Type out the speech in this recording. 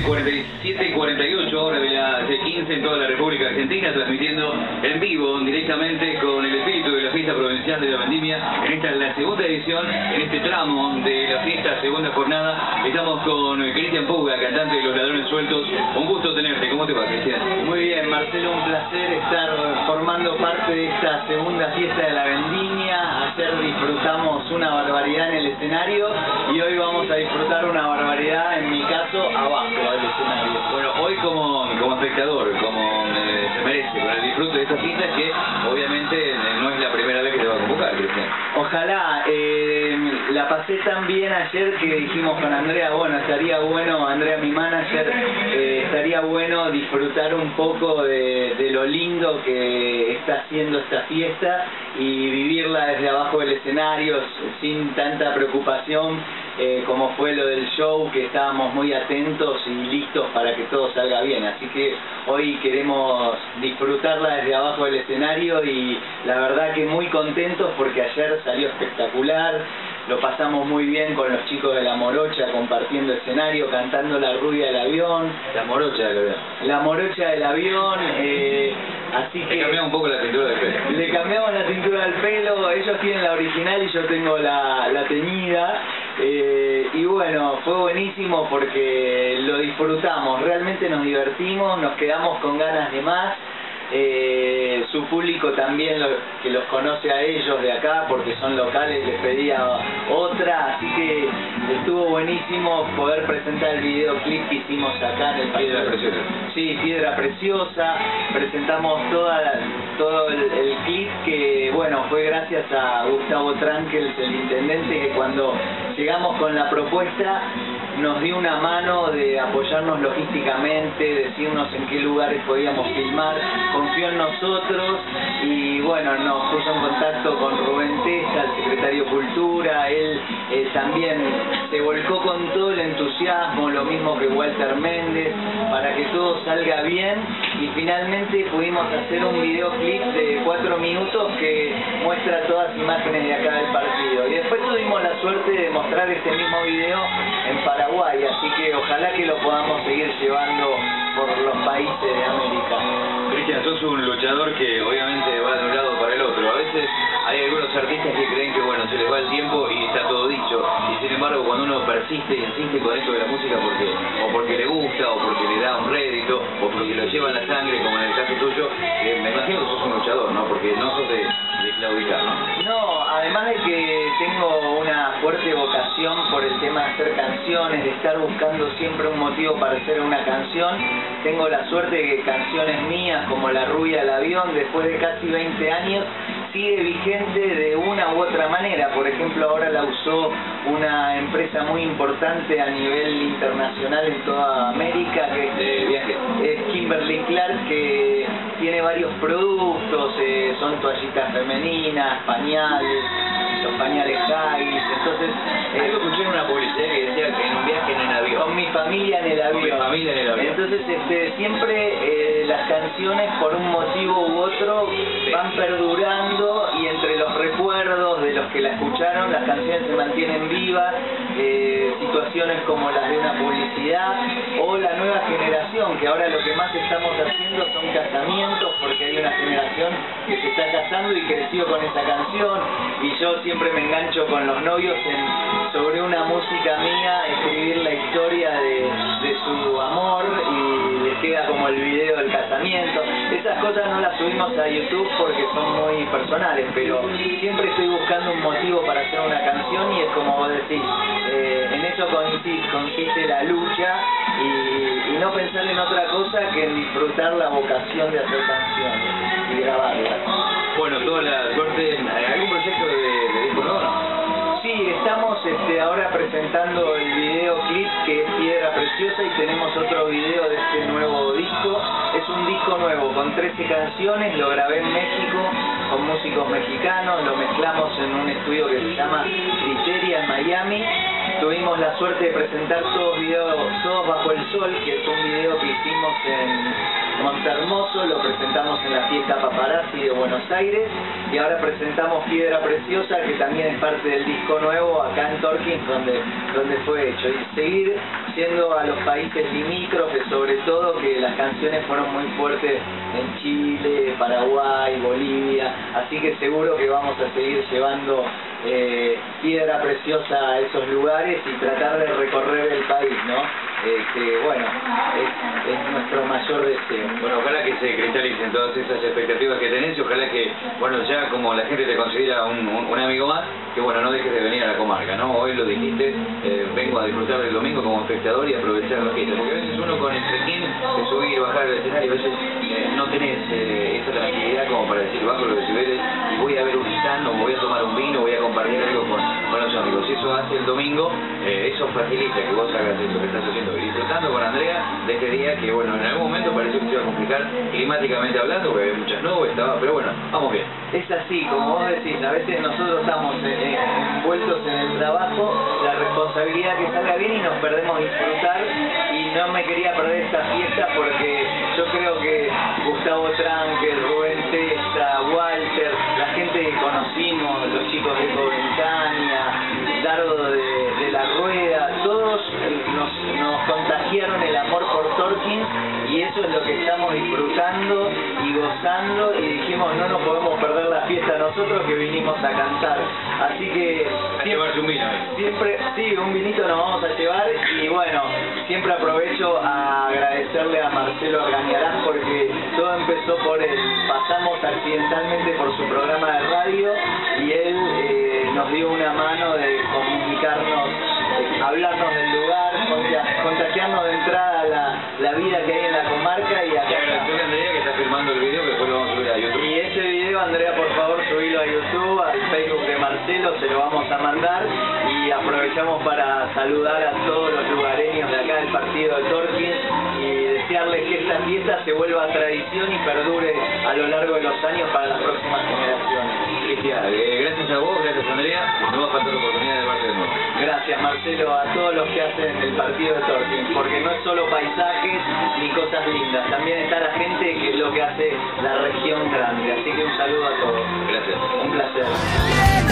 17 y 48 horas de las 15 en toda la República Argentina, transmitiendo en vivo directamente con el espíritu de la fiesta provincial de la Vendimia. En esta la segunda edición, en este tramo de la fiesta, segunda jornada. Estamos con Cristian Puga, cantante de Los Ladrones Sueltos. Un gusto tenerte. ¿Cómo te va, Cristian? Muy bien, Marcelo, un placer estar formando parte de esta segunda fiesta de la Vendimia. Ayer disfrutamos una barbaridad en el escenario y hoy vamos a disfrutar una barbaridad, en mi caso, abajo del escenario. Bueno, hoy como espectador, como se merece, con el disfrute de esta fiesta, que obviamente no es la primera vez que te va a convocar, Cristian. Ojalá, la pasé tan bien ayer que dijimos con Andrea, bueno, estaría bueno, Andrea mi manager, estaría bueno disfrutar un poco de lo lindo que está haciendo esta fiesta y vivirla desde abajo del escenario sin tanta preocupación como fue lo del show, que estábamos muy atentos y listos para que todo salga bien. Así que hoy queremos disfrutarla desde abajo del escenario y la verdad que muy contentos porque ayer salió espectacular. Lo pasamos muy bien con los chicos de La Morocha compartiendo escenario, cantando La Rubia del Avión. La Morocha del Avión. La Morocha del Avión, así que... Le cambiamos un poco la cintura del pelo. Le cambiamos la cintura del pelo, ellos tienen la original y yo tengo la teñida. Y bueno, fue buenísimo porque lo disfrutamos, realmente nos divertimos, nos quedamos con ganas de más. Su público también, que los conoce a ellos de acá porque son locales, les pedía otra, así que estuvo buenísimo poder presentar el videoclip que hicimos acá en el Piedra Preciosa. Sí, Piedra Preciosa. Presentamos todo el clip, que bueno, fue gracias a Gustavo Trankels, el intendente, que cuando llegamos con la propuesta nos dio una mano de apoyarnos logísticamente, decirnos en qué lugares podíamos filmar, confió en nosotros y bueno, nos puso en contacto con Rubén Tesa, el secretario de Cultura. Él también se volcó con todo el entusiasmo, lo mismo que Walter Méndez, para que todo salga bien y finalmente pudimos hacer un videoclip de 4 minutos que muestra todas las imágenes de acá del partido. Y después tuvimos la suerte de mostrar este mismo video en Paraguay, así que ojalá que lo podamos seguir llevando por los países de América. Cristian, sos un luchador que obviamente va de un lado para el otro. A veces hay algunos artistas que creen que bueno, se les va el tiempo y está todo dicho. Y sin embargo, cuando uno persiste y insiste con esto de la música porque le gusta, o porque le da un rédito, o porque lo lleva en la sangre, como en el caso tuyo, me imagino que sos un luchador, ¿no? Porque no sos de claudicar, ¿no? No, además de que tengo una fuerte vocación por el tema de hacer canciones, de estar buscando siempre un motivo para hacer una canción, tengo la suerte de que canciones mías como La Rubia del Avión, después de casi 20 años, sigue vigente de una u otra manera. Por ejemplo, ahora la usó una empresa muy importante a nivel internacional en toda América, que es Kimberly Clark, que tiene varios productos, son toallitas femeninas, pañales, los pañales Haggis. Entonces, yo escuché en una publicidad que decía que en un viaje en el avión. Con mi familia en el avión. Con mi familia en el avión. Entonces, siempre las canciones, por un motivo u otro, van perdurando, y entre los recuerdos de los que la escucharon, las canciones se mantienen vivas. Situaciones como las de una publicidad o la nueva generación, que ahora lo que más estamos haciendo son casamientos, porque hay una generación que se está casando y creció con esa canción, y yo siempre me engancho con los novios sobre una música mía, escribir la historia de su amor, y les queda como el video del casamiento. Esas cosas no las subimos a YouTube porque son muy personales, pero siempre estoy buscando un motivo para hacer una canción, y es como vos decís, en eso consiste la lucha, y no pensar en otra cosa que en disfrutar la vocación de hacer canciones y grabarlas. Bueno, toda la suerte. ¿Algún proyecto de disco nuevo? Sí, estamos ahora presentando el videoclip, que es Piedra Preciosa, y tenemos otro video de este nuevo disco. Es un disco nuevo con 13 canciones, lo grabé en México con músicos mexicanos, lo mezclamos en un estudio que se llama Criteria en Miami. Tuvimos la suerte de presentar Todos Bajo el Sol, que es un video que hicimos en Montermoso, lo presentamos en la fiesta Paparazzi de Buenos Aires, y ahora presentamos Piedra Preciosa, que también es parte del disco nuevo acá en Torkins, donde fue hecho. Y seguir haciendo a los países limítrofes, sobre todo, que las canciones fueron muy fuertes en Chile, Paraguay, Bolivia, así que seguro que vamos a seguir llevando piedra preciosa a esos lugares y tratar de recorrer el país, ¿no? Que bueno, es nuestro mayor deseo. Bueno, ojalá que se cristalicen todas esas expectativas que tenés y ojalá que, bueno, ya como la gente te considera un amigo más, que bueno, no dejes de venir a la comarca, ¿no? Hoy lo dijiste, vengo a disfrutar del domingo como espectador y aprovechar la fiesta, porque a veces uno con el trequín de subir y bajar del escenario, a veces no tenés esa tranquilidad como para decir, bajo los decibeles y voy a ver un stand o voy a tomar un vino, voy a compartir algo con los amigos. Si eso hace el domingo, eso facilita que vos hagas eso que estás haciendo. Y disfrutando con Andrea de este día que, bueno, en algún momento pareció que se iba a complicar climáticamente hablando, porque había muchas nubes, pero bueno, vamos bien. Es así, como vos decís, a veces nosotros estamos envueltos en el trabajo, la responsabilidad que salga bien y nos perdemos disfrutar, y no me quería perder esta fiesta porque yo creo que Gustavo Tranque, Rubén Testa, Walter, la gente que conocimos, los chicos de Coventania, Dardo de la Rueda, todos nos contagiaron el amor por Torkins, y eso es lo que estamos disfrutando y gozando, y dijimos no nos podemos perder la fiesta nosotros que vinimos a cantar, así que a llevarse un vino. Siempre, sí, un vinito nos vamos a llevar, y bueno, siempre aprovecho a agradecerle a Marcelo Argañarás porque todo empezó por él. Pasamos accidentalmente por su programa de radio y él nos dio una mano de comunicarnos, hablarnos del lugar, contagiarnos de entrada la vida que hay en la comarca. Y acá agradecerle a Andrea que está filmando el video que después lo vamos a subir a YouTube. Y ese video, Andrea, por favor subilo a YouTube, al Facebook de Marcelo, se lo vamos a mandar, y aprovechamos para saludar a todos los lugareños de acá del partido de Torkins y desearles que esta fiesta se vuelva tradición y perdure a lo largo de los años para las próximas generaciones. Cristian, gracias a vos, gracias Andrea, no va a faltar la oportunidad de verte de nuevo. Gracias Marcelo, a todos los que hacen el partido de Torkins, porque no es solo paisajes ni cosas lindas, también está la gente que es lo que hace la región grande, así que un saludo a todos. Gracias. Un placer.